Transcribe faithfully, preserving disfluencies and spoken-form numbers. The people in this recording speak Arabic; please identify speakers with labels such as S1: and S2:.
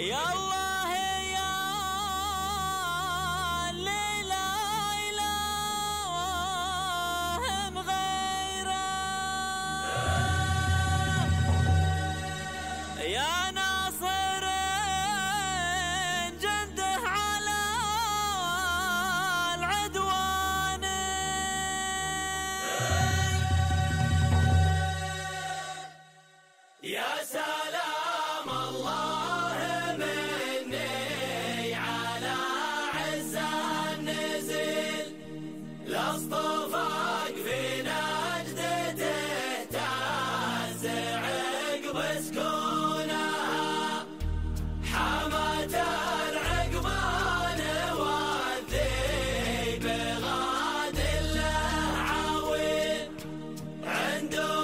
S1: يا الله يا اللي لا إله غيره، يا ناصر جنده على العدوان،
S2: يا سلام الله مني على عز النزل، لاصطفاك في نجدته تعز عقب سكونها، حماة العقبان والذيب غاد له عوين عنده